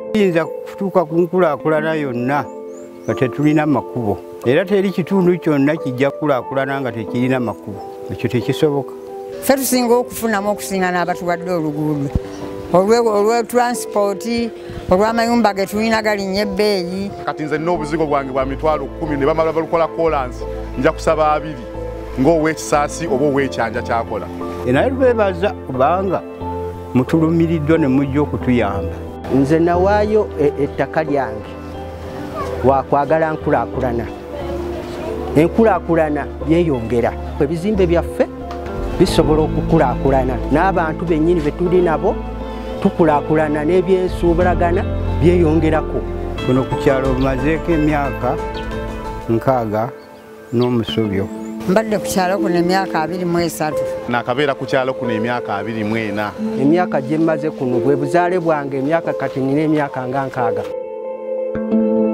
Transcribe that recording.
Tuyinza kutuuka ku nkulaakulana yonna nga tetulina makubo. Era teri kitundu kyonna kijja kulaakulana nga tekirina makubo. Ekyo tekisoboka. Ffe tusinga okufunamu okusinga n'abatuwadde oluguudo. Olwe transport, olw'amayumba ge tulina galinnya ebbeeyi. Kati nze nina obuzigo bwange bwa mitwalo 10 ne bamala balukola kolansi nja kusaba 2 ng'ow'ekisaasi oba ow'ekyanja kyakola. Naye tubeebaza kubanga mutulumiriddwa ne mujja okutuyamba. Nze nawaayo ettaka lyange wakwagala nkulaakulana. Enkulaakulana yeeyongera. Ebizimbe byaffe bisobola okukulaakulana n'abantu bennyini be tuli nabo tukulaakulana n'ebyensuubulagana byeyongerako. Kuno ku kyalo mazeeko emyaka 60 n'omusobyo. Mbadde ku kyalo kuno emyaka 23. Nakabeera ku kyalo kuno emyaka 24. Emyaka gye mmaze kuno bwe buzaale bwange emyaka kati nina emyaka nga 60.